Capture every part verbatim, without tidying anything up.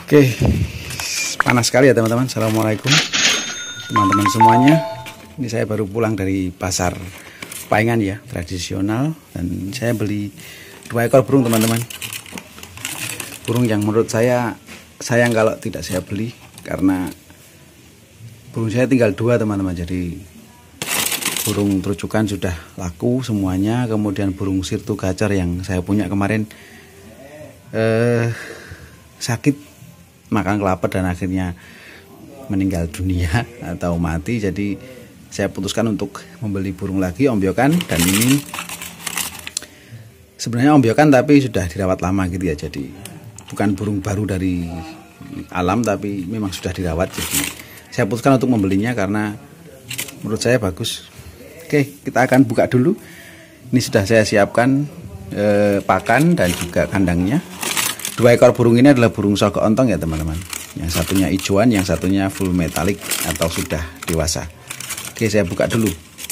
Oke, panas sekali ya teman-teman. Assalamualaikum teman-teman semuanya. Ini saya baru pulang dari pasar Paingan ya, tradisional, dan saya beli dua ekor burung teman-teman. Burung yang menurut saya sayang kalau tidak saya beli, karena burung saya tinggal dua teman-teman. Jadi burung terucukan sudah laku semuanya, kemudian burung sirtu gacar yang saya punya kemarin eh, sakit makan kelapa dan akhirnya meninggal dunia atau mati. Jadi saya putuskan untuk membeli burung lagi ombyokan, dan ini sebenarnya ombyokan tapi sudah dirawat lama gitu ya. Jadi bukan burung baru dari alam, tapi memang sudah dirawat. Jadi saya putuskan untuk membelinya karena menurut saya bagus. Oke, kita akan buka dulu. Ini sudah saya siapkan eh, pakan dan juga kandangnya. Dua ekor burung ini adalah burung sogok ontong ya teman-teman. Yang satunya hijauan, yang satunya full metalik atau sudah dewasa. Oke, saya buka dulu.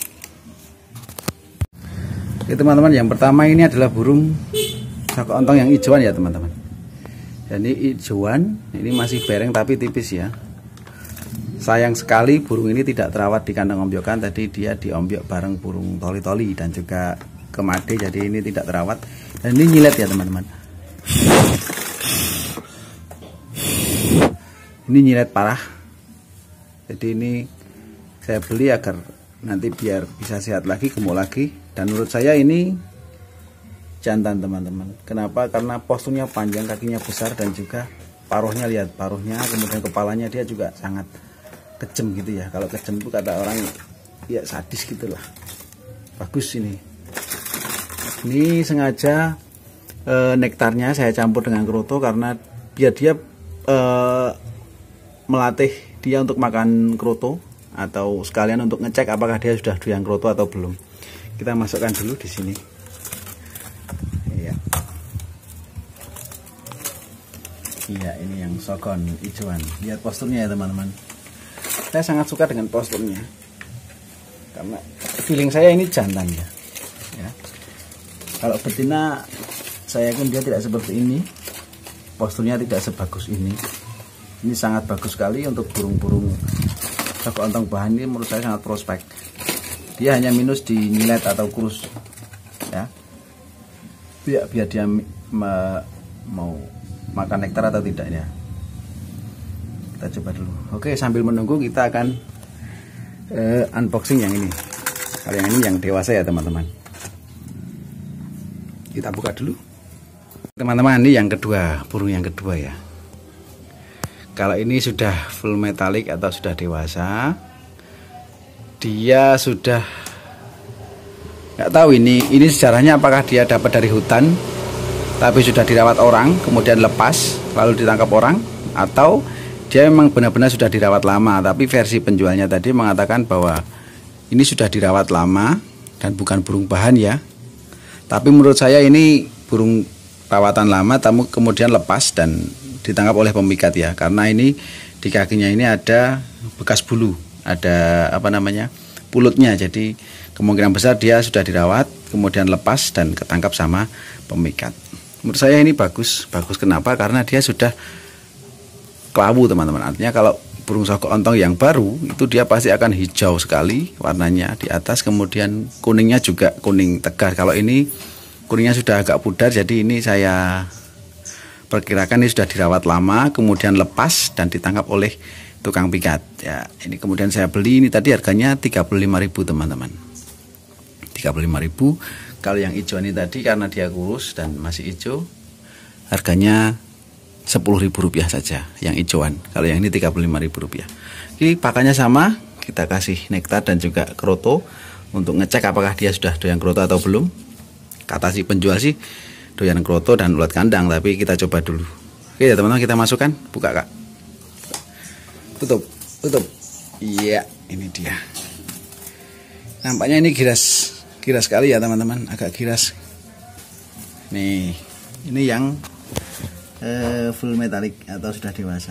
Oke teman-teman, yang pertama ini adalah burung sogok ontong yang hijauan ya teman-teman. Jadi hijauan ini masih bereng tapi tipis ya. Sayang sekali burung ini tidak terawat di kandang ombyokan. Tadi dia diombyok bareng burung toli-toli dan juga kemade, jadi ini tidak terawat. Dan ini nyilet ya teman-teman. Ini nyilet parah. Jadi ini saya beli agar nanti biar bisa sehat lagi, gemuk lagi. Dan menurut saya ini jantan teman-teman. Kenapa? Karena posturnya panjang, kakinya besar, dan juga paruhnya, lihat paruhnya, kemudian kepalanya dia juga sangat kejem gitu ya. Kalau kejem itu kata orang ya sadis gitulah. Bagus ini. Ini sengaja e, nektarnya saya campur dengan kroto karena biar dia e, melatih dia untuk makan kroto, atau sekalian untuk ngecek apakah dia sudah doyan kroto atau belum. Kita masukkan dulu di sini. Iya. Iya, ini yang sogon hijauan. Lihat posturnya ya teman-teman. Saya sangat suka dengan posturnya. Karena feeling saya ini jantan ya. Ya. Kalau betina saya yakin dia tidak seperti ini. Posturnya tidak sebagus ini. Ini sangat bagus sekali untuk burung-burung sogok ontong bahan. Ini menurut saya sangat prospek. Dia hanya minus di nyilet atau kurus ya, biar, biar dia ma mau makan nektar atau tidak ya. Kita coba dulu. Oke, sambil menunggu kita akan uh, unboxing yang ini. Kalau yang ini yang dewasa ya teman-teman. Kita buka dulu teman-teman. Ini yang kedua, burung yang kedua ya. Kalau ini sudah full metalik atau sudah dewasa, dia sudah nggak tahu ini ini sejarahnya, apakah dia dapat dari hutan tapi sudah dirawat orang kemudian lepas lalu ditangkap orang, atau dia memang benar-benar sudah dirawat lama. Tapi versi penjualnya tadi mengatakan bahwa ini sudah dirawat lama dan bukan burung bahan ya. Tapi menurut saya ini burung rawatan lama tapi kemudian lepas dan ditangkap oleh pemikat ya, karena ini di kakinya ini ada bekas bulu, ada apa namanya pulutnya. Jadi kemungkinan besar dia sudah dirawat kemudian lepas dan ketangkap sama pemikat. Menurut saya ini bagus. Bagus kenapa? Karena dia sudah kelabu teman-teman. Artinya kalau burung sogok ontong yang baru itu dia pasti akan hijau sekali warnanya di atas, kemudian kuningnya juga kuning tegar. Kalau ini kuningnya sudah agak pudar, jadi ini saya perkirakan ini sudah dirawat lama kemudian lepas dan ditangkap oleh tukang pikat ya. Ini kemudian saya beli, ini tadi harganya tiga puluh lima ribu teman-teman, tiga puluh lima ribu. Kalau yang hijau ini tadi karena dia kurus dan masih hijau, harganya sepuluh ribu rupiah saja yang hijauan. Kalau yang ini tiga puluh lima ribu rupiah. Ini pakannya sama, kita kasih nektar dan juga kroto untuk ngecek apakah dia sudah doyan kroto atau belum. Kata si penjual sih doyan kroto dan ulat kandang, tapi kita coba dulu. Oke ya teman-teman, kita masukkan. Buka kak, tutup, tutup. Iya, ini dia. Nampaknya ini giras, giras sekali ya teman-teman, agak giras. Nih, ini yang uh, full metalik atau sudah dewasa.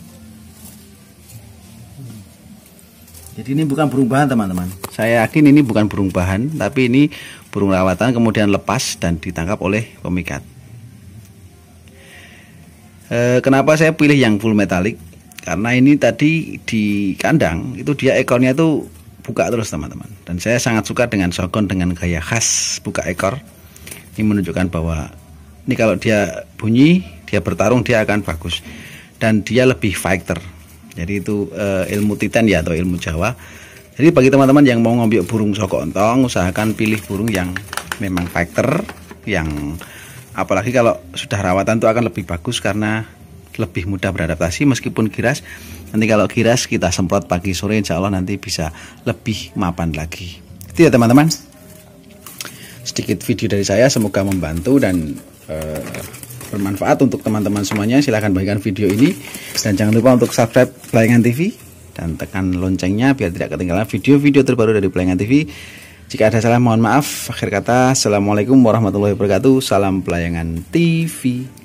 Jadi ini bukan burung bahan teman-teman. Saya yakin ini bukan burung bahan, tapi ini burung rawatan kemudian lepas dan ditangkap oleh pemikat. E, kenapa saya pilih yang full metalik? Karena ini tadi di kandang itu dia ekornya itu buka terus teman-teman. Dan saya sangat suka dengan Shogun dengan gaya khas buka ekor. Ini menunjukkan bahwa ini kalau dia bunyi, dia bertarung dia akan bagus. Dan dia lebih fighter. Jadi itu e, ilmu Titan ya atau ilmu Jawa. Jadi bagi teman-teman yang mau ngambil burung soko ontong, usahakan pilih burung yang memang fighter, yang apalagi kalau sudah rawatan itu akan lebih bagus karena lebih mudah beradaptasi. Meskipun giras, nanti kalau giras kita semprot pagi sore, insya Allah nanti bisa lebih mapan lagi. Itu ya teman-teman, sedikit video dari saya, semoga membantu dan eh, bermanfaat untuk teman-teman semuanya. Silahkan bagikan video ini dan jangan lupa untuk subscribe Pelayangan T V dan tekan loncengnya biar tidak ketinggalan video-video terbaru dari Pelayangan T V. Jika ada salah mohon maaf. Akhir kata, assalamualaikum warahmatullahi wabarakatuh. Salam Pelayangan T V.